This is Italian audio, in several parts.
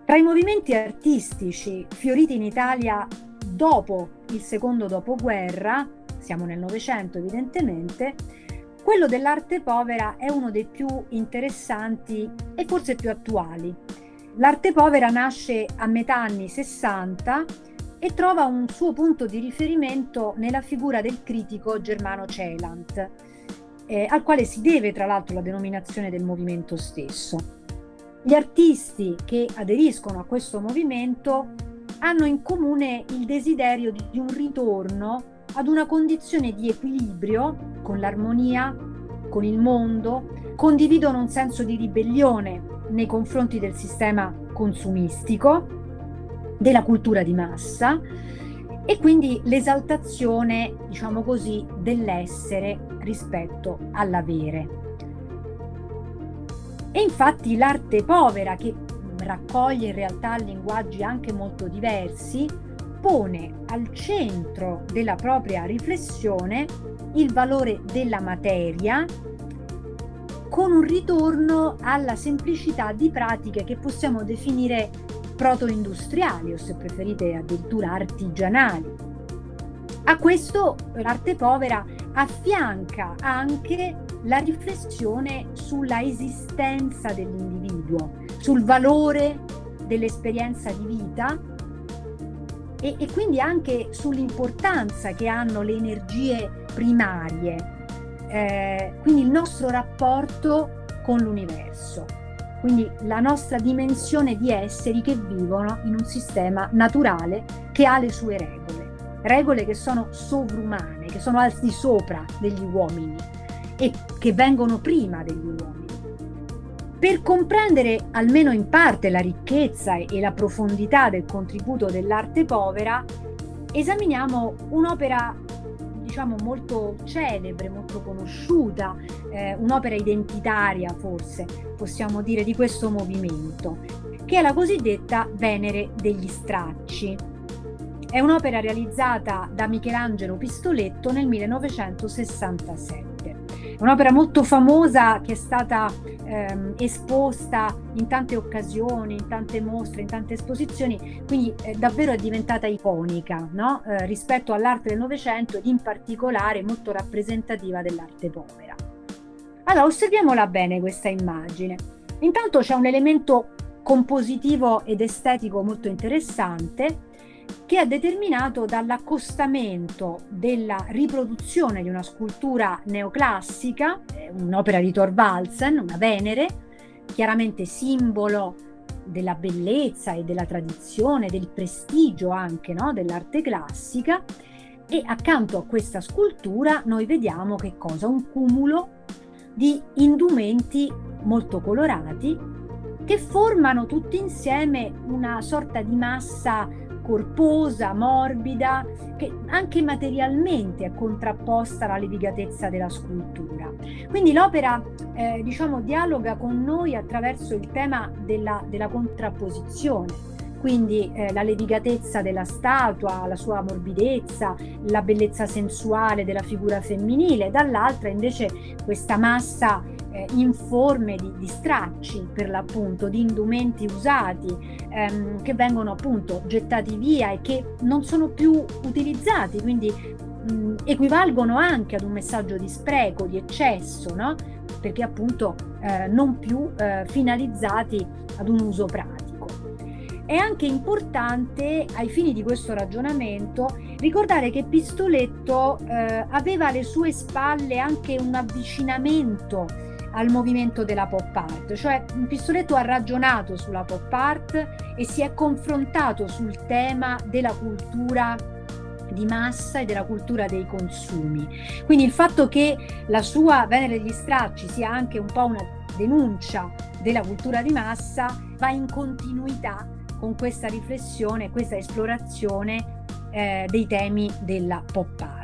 Tra i movimenti artistici fioriti in Italia dopo il secondo dopoguerra, siamo nel Novecento evidentemente, quello dell'arte povera è uno dei più interessanti e forse più attuali. L'arte povera nasce a metà anni 60 e trova un suo punto di riferimento nella figura del critico Germano Celant, al quale si deve tra l'altro la denominazione del movimento stesso. Gli artisti che aderiscono a questo movimento hanno in comune il desiderio di un ritorno ad una condizione di equilibrio con l'armonia, con il mondo, condividono un senso di ribellione nei confronti del sistema consumistico, della cultura di massa e quindi l'esaltazione, diciamo così, dell'essere rispetto all'avere. E infatti l'arte povera, che raccoglie in realtà linguaggi anche molto diversi, pone al centro della propria riflessione il valore della materia, con un ritorno alla semplicità di pratiche che possiamo definire proto-industriali o, se preferite, addirittura artigianali. A questo l'arte povera affianca anche la riflessione sulla esistenza dell'individuo, sul valore dell'esperienza di vita e quindi anche sull'importanza che hanno le energie primarie, quindi il nostro rapporto con l'universo, quindi la nostra dimensione di esseri che vivono in un sistema naturale che ha le sue regole che sono sovrumane, che sono al di sopra degli uomini e che vengono prima degli uomini. Per comprendere almeno in parte la ricchezza e la profondità del contributo dell'arte povera, esaminiamo un'opera, diciamo, molto celebre, molto conosciuta, un'opera identitaria forse, possiamo dire, di questo movimento, che è la cosiddetta Venere degli Stracci. È un'opera realizzata da Michelangelo Pistoletto nel 1967. È un'opera molto famosa che è stata esposta in tante occasioni, in tante mostre, in tante esposizioni, quindi davvero è diventata iconica, no? Rispetto all'arte del Novecento ed in particolare molto rappresentativa dell'arte povera. Allora, osserviamola bene questa immagine. Intanto c'è un elemento compositivo ed estetico molto interessante, che è determinato dall'accostamento della riproduzione di una scultura neoclassica, un'opera di Thorvaldsen, una Venere, chiaramente simbolo della bellezza e della tradizione, del prestigio anche, no, dell'arte classica, e accanto a questa scultura noi vediamo che cosa? Un cumulo di indumenti molto colorati che formano tutti insieme una sorta di massa corposa, morbida, che anche materialmente è contrapposta alla levigatezza della scultura. Quindi l'opera diciamo dialoga con noi attraverso il tema della contrapposizione, quindi la levigatezza della statua, la sua morbidezza, la bellezza sensuale della figura femminile, dall'altra invece questa massa informe di stracci, per l'appunto, di indumenti usati che vengono appunto gettati via e che non sono più utilizzati, quindi equivalgono anche ad un messaggio di spreco, di eccesso, no? Perché appunto non più finalizzati ad un uso pratico. È anche importante, ai fini di questo ragionamento, ricordare che Pistoletto aveva alle sue spalle anche un avvicinamento al movimento della pop art, cioè Pistoletto ha ragionato sulla pop art e si è confrontato sul tema della cultura di massa e della cultura dei consumi. Quindi il fatto che la sua Venere degli Stracci sia anche un po' una denuncia della cultura di massa va in continuità con questa riflessione, questa esplorazione dei temi della pop art.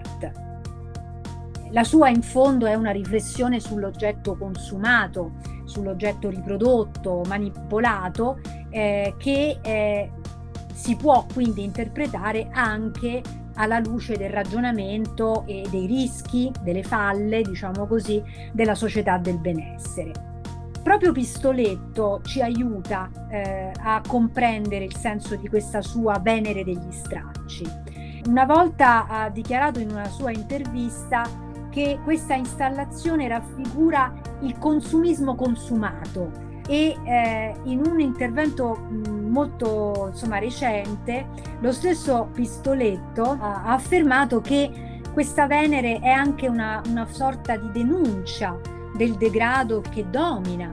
La sua in fondo è una riflessione sull'oggetto consumato, sull'oggetto riprodotto, manipolato, che si può quindi interpretare anche alla luce del ragionamento e dei rischi, delle falle, diciamo così, della società del benessere. proprio Pistoletto ci aiuta a comprendere il senso di questa sua Venere degli stracci. Una volta ha dichiarato in una sua intervista che questa installazione raffigura il consumismo consumato e in un intervento molto recente lo stesso Pistoletto ha affermato che questa Venere è anche una sorta di denuncia del degrado che domina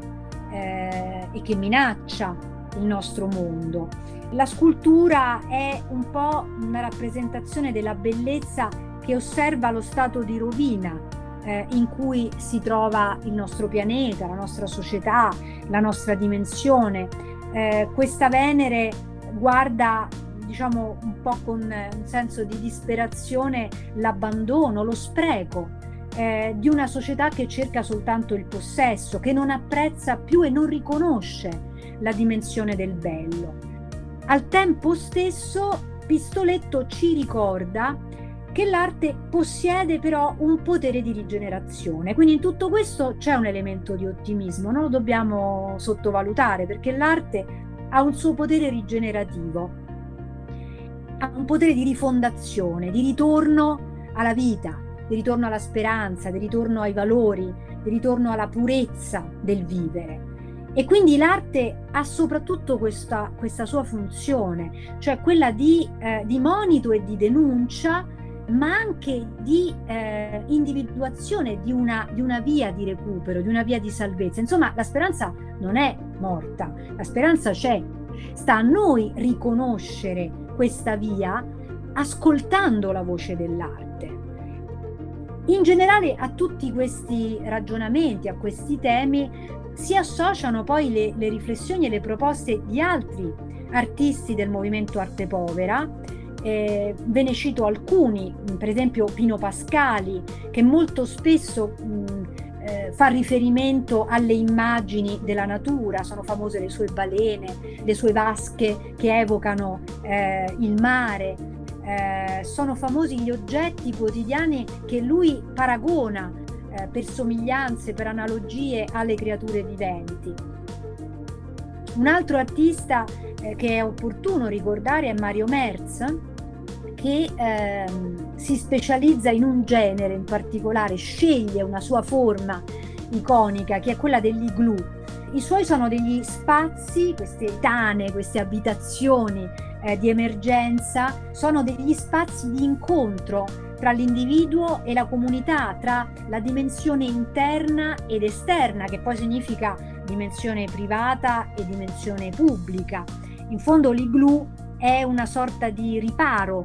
e che minaccia il nostro mondo. La scultura è un po' una rappresentazione della bellezza che osserva lo stato di rovina in cui si trova il nostro pianeta, la nostra società, la nostra dimensione. Questa Venere guarda, diciamo, un po' con un senso di disperazione l'abbandono, lo spreco di una società che cerca soltanto il possesso, che non apprezza più e non riconosce la dimensione del bello. Al tempo stesso Pistoletto ci ricorda che l'arte possiede però un potere di rigenerazione, quindi in tutto questo c'è un elemento di ottimismo, non lo dobbiamo sottovalutare, perché l'arte ha un suo potere rigenerativo, ha un potere di rifondazione, di ritorno alla vita, di ritorno alla speranza, di ritorno ai valori, di ritorno alla purezza del vivere. E quindi l'arte ha soprattutto questa sua funzione, cioè quella di monito e di denuncia, ma anche di individuazione di una via di recupero, di una via di salvezza. Insomma, la speranza non è morta, la speranza c'è. Sta a noi riconoscere questa via ascoltando la voce dell'arte. In generale a tutti questi ragionamenti, a questi temi, si associano poi le riflessioni e le proposte di altri artisti del movimento arte povera. Ve ne cito alcuni, per esempio Pino Pascali, che molto spesso fa riferimento alle immagini della natura. Sono famose le sue balene, le sue vasche che evocano il mare. Sono famosi gli oggetti quotidiani che lui paragona per somiglianze, per analogie alle creature viventi. Un altro artista che è opportuno ricordare è Mario Merz, che si specializza in un genere in particolare, sceglie una sua forma iconica che è quella dell'igloo. I suoi sono degli spazi, queste tane, queste abitazioni di emergenza, sono degli spazi di incontro tra l'individuo e la comunità, tra la dimensione interna ed esterna, che poi significa dimensione privata e dimensione pubblica. In fondo l'igloo è una sorta di riparo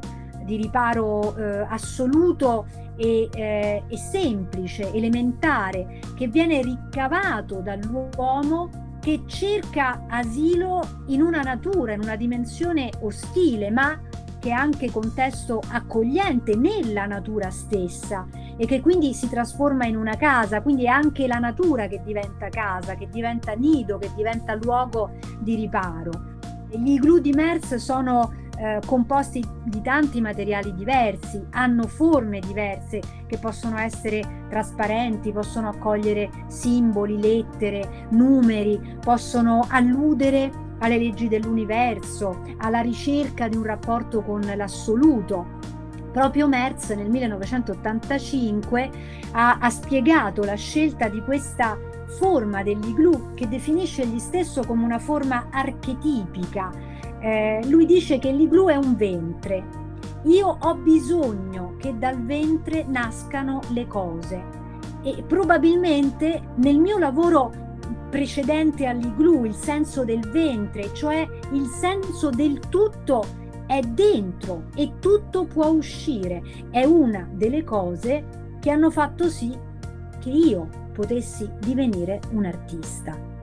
assoluto e semplice, elementare, che viene ricavato dall'uomo che cerca asilo in una natura, in una dimensione ostile, ma che è anche contesto accogliente nella natura stessa e che quindi si trasforma in una casa. Quindi è anche la natura che diventa casa, che diventa nido, che diventa luogo di riparo. Gli igloo di Merz sono composti di tanti materiali diversi, hanno forme diverse che possono essere trasparenti, possono accogliere simboli, lettere, numeri, possono alludere alle leggi dell'universo, alla ricerca di un rapporto con l'assoluto. Proprio Merz nel 1985 ha spiegato la scelta di questa forma dell'igloo, che definisce egli stesso come una forma archetipica. Lui dice che l'igloo è un ventre. Io ho bisogno che dal ventre nascano le cose, e probabilmente nel mio lavoro precedente all'igloo il senso del ventre, cioè il senso del tutto, è dentro e tutto può uscire, è una delle cose che hanno fatto sì che io potessi divenire un artista.